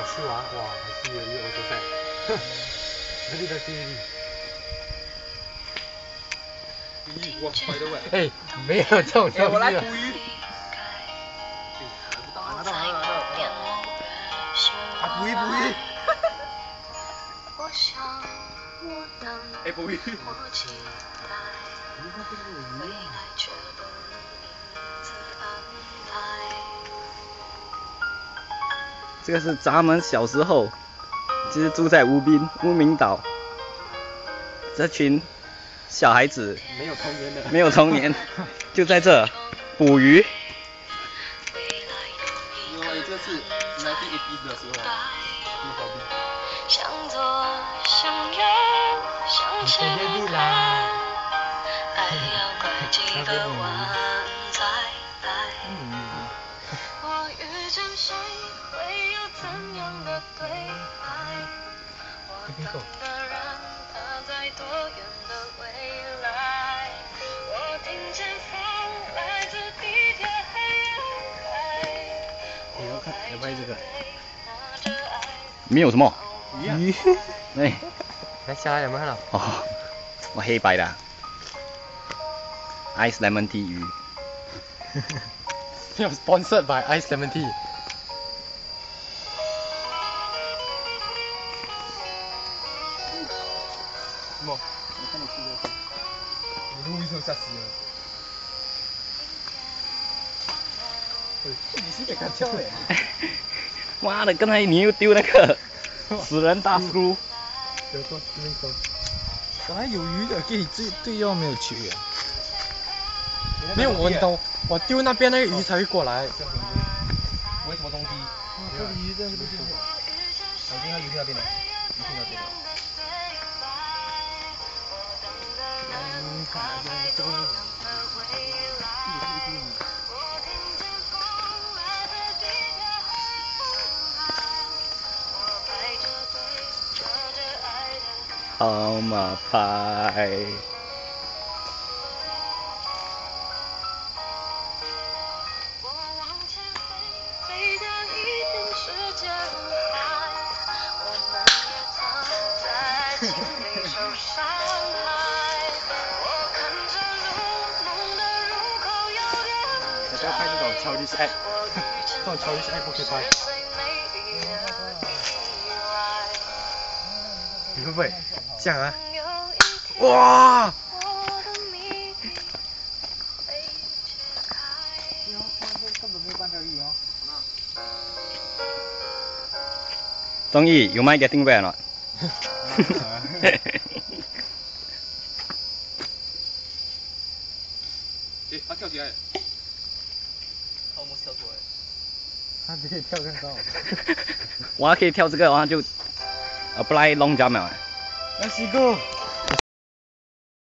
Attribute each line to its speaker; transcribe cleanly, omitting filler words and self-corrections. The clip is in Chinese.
Speaker 1: 去玩，哇，还是有一个欧洲赛，哪里的第一？
Speaker 2: 第一，我快的喂！
Speaker 1: 哎，没有这种东西。
Speaker 2: 我来捕鱼。拿到。啊，捕鱼。哎，捕鱼。
Speaker 3: 这个是咱们小时候，就是住在乌名岛，这群小孩子没有童年，就在这捕鱼。
Speaker 2: 因为这是1980的时候，这么方便。向左向右向前看，爱要拐几个弯才来。我遇见谁会有怎样的对白？我等的人他在多远的未来？我听见风来自地铁黑人海。
Speaker 3: 要拍这个，没有什么
Speaker 1: 鱼。
Speaker 3: 哎，
Speaker 1: 来下来有没有看到？
Speaker 3: 哦，我黑白的 ，ice lemon tea 鱼。
Speaker 1: 没有 sponsored by ice lemon tea。
Speaker 2: 什么？我看你吃的。你录一声吓死人。你是给他跳的。
Speaker 3: 妈的，刚才你又丢那个死人大叔。
Speaker 1: 本来有鱼的，给你对要没有去啊。没有闻到，我丢那边那个鱼才会过来。
Speaker 2: 为什么东西？这个鱼在这边。我听它游去那边了，游去那边了。
Speaker 3: 号码牌。
Speaker 1: 不要拍这种childish act，这种childish act不可以拍。你会不会这样啊？哇！
Speaker 3: 综艺 you mind getting wet or not？
Speaker 2: 哎，他跳起来。他almost跳出来。
Speaker 1: 他可以跳更高。
Speaker 3: 我可以跳这个，然后就 apply long jump 了。
Speaker 1: Let's go。